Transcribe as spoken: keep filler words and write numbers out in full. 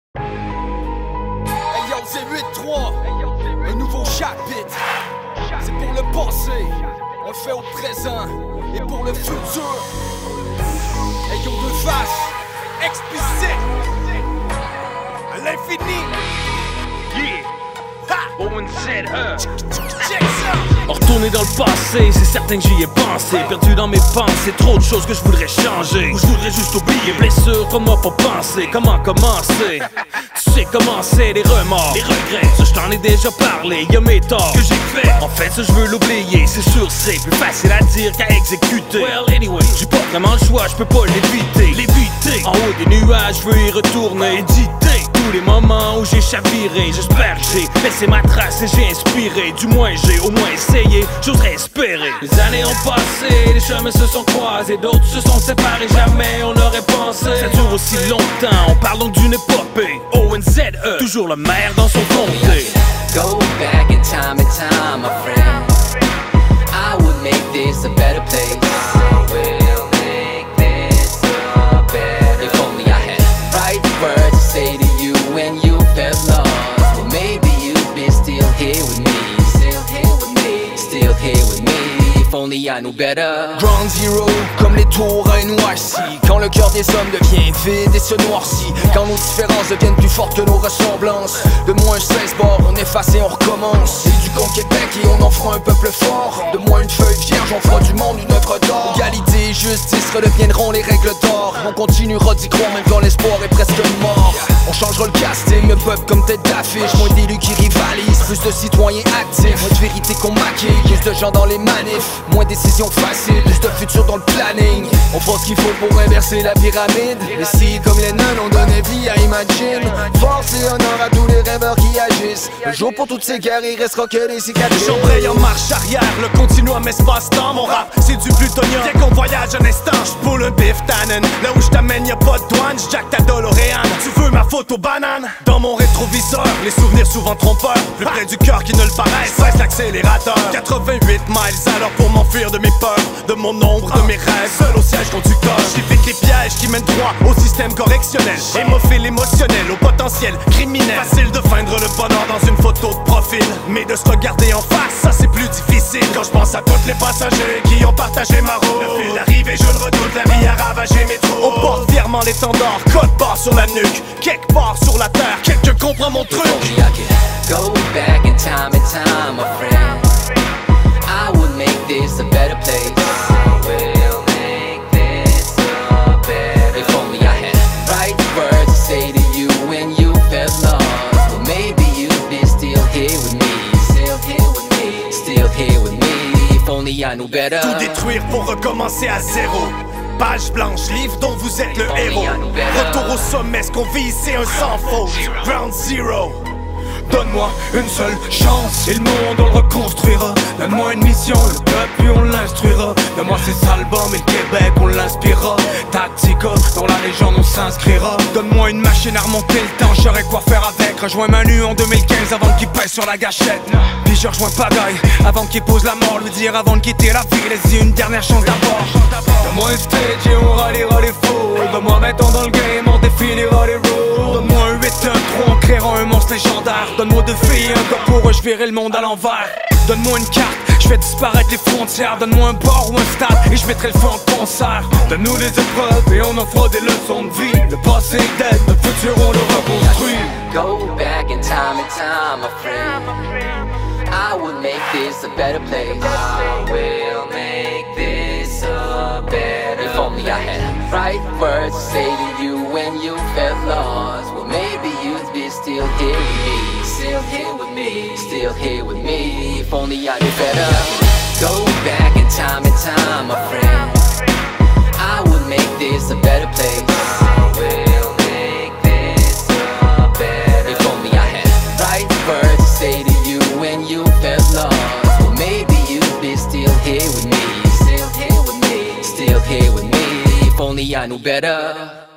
Hey yo, c'est huit trois, un nouveau chapitre. C'est pour le passé, on le fait au présent et pour le futur. Hey yo, deux faces, explicite, à l'infini. Yeah, ha! Owen said her. Check ça. Retourner dans le passé, c'est certain que j'y ai pensé. Perdu dans mes pensées, trop de choses que je voudrais changer. Ou je voudrais juste oublier. Blessures, comment pas penser, comment commencer. Tu sais comment c'est, les remords, les regrets. Ça je t'en ai déjà parlé, y'a mes torts que j'ai fait. En fait ça je veux l'oublier, c'est sûr c'est plus facile à dire qu'à exécuter. Well anyway, j'ai pas vraiment le choix, je peux pas l'éviter. L'éviter, en haut des nuages, je veux y retourner. Éditer tous les moments où j'ai chaviré. J'espère que j'ai laissé ma trace et j'ai inspiré. Du moins j'ai au moins essayé, j'oserais espérer. Les années ont passé, les chemins se sont croisés. D'autres se sont séparés, jamais on aurait pensé. Ça dure aussi longtemps, on parle donc d'une épopée. Owen Z E, toujours le maire dans son comté. Go back in time and time, my friend. I would make this a better place. We'll make this a better. If only I had right words to say to you when you felt lost. Well, maybe you'd be still here with me. Still here with me. Still here with me. If only I knew better. Ground Zero, comme les tours à N Y C. Quand le cœur des hommes devient vide et se noircit. Quand nos différences deviennent plus fortes que nos ressemblances. De moins seize bords, on efface et on recommence. C'est du con Québec et on en fera un peuple fort. De moins une feuille vierge, on fera du monde une œuvre d'or. Égalité et justice redeviendront les règles d'or. On continuera d'y croire même quand l'espoir est presque mort. On changera le casting, le peuple comme tête d'affiche. Moins d'élus qui rivalisent, plus de citoyens actifs. Moins de vérité qu'on maquille, plus de gens dans les manifs. Moins de décisions faciles, plus de futur dans le planning. On fera ce qu'il faut pour inverser la pyramide. Et si comme les nains on donnait vie à Imagine. Force et honneur à tous les rêveurs qui agissent. Le jour pour toutes ces guerres, il restera que des cicatrices. J'embraye en marche arrière, le continuum espace-temps. Mon rap, c'est du plutonium. Dès qu'on voyage un instant, j'poule un beef tannen. Là où j't'amène y'a pas de douane, j'jack ta DeLorean. Tu veux ma photo banane? Dans mon rétroviseur, les souvenirs souvent trompeurs. Plus près du cœur qui ne le paraît, cesse l'accélérateur. quatre-vingt-huit miles alors pour m'enfuir de mes peurs, de mon ombre, de mes rêves. Seul au siège conducteur, j'évite les pièges qui mènent droit au système correctionnel. Hémophile émotionnel, au potentiel criminel. Facile de feindre le bonheur dans une photo de profil, mais de se regarder en face, ça c'est plus difficile. Quand je pense à tous les passagers qui ont partagé ma route. Le fil d'arrivée, je le redoute, la vie a ravagé mes trous. On porte fièrement l'étendard, code barre sur la nuque. Quelque part sur la terre, quelqu'un comprend mon truc. If only I could go back in time and time, my friend. I would make this a better place. We'll make this a better. If only I had right words to say to you when you felt lost. Well, maybe you'd be still here with me. Still here with me. Still here with me. If only I knew better. Tout détruire pour recommencer à zéro. Page blanche, livre dont vous êtes le héros. Retour au sommet, ce qu'on vise c'est un sans faute. Ground Zero. Donne-moi une seule chance et le monde on le reconstruira. Donne-moi une mission, le peuple puis on l'instruira. Donne-moi ces albums et le Québec on l'inspirera. Tactica, dans la légende on s'inscrira. Donne-moi une machine à remonter le temps, je saurais quoi faire avec. Rejoins Manu en deux mille quinze avant qu'il pèse sur la gâchette. Puis je rejoins Pagaille avant qu'il pose la mort. Lui dire avant de quitter la ville, laisse-y une dernière chance d'abord. Donne-moi un stage et on ralliera les foules. Donne-moi mettons dans le game, on définira les rules. Donne-moi un huit un trois, on créera un monstre légendaire. Donne-moi deux filles, un gars pour eux, je verrai le monde à l'envers. Donne-moi une carte, je fais disparaître les frontières. Donne-moi un bar ou un stade et je mettrai le feu en concert. Donne-nous des épreuves et on en fera des leçons de vie. Le passé est dead, notre futur on le reconstruit. Go back in time and time, my friend. I would make this a better place. I will make this a better. If only I had right words to say to you when you felt lost. Well, maybe you'd be still here with me. Still here with me. Still here with me. If only I knew better. Go back in time and time, my friend. I would make this a better place. I will make this a better. If only I had right words to say to you when you felt lost. Well, maybe you'd be still here with me. Still here with me. Still here with me. If only I knew better.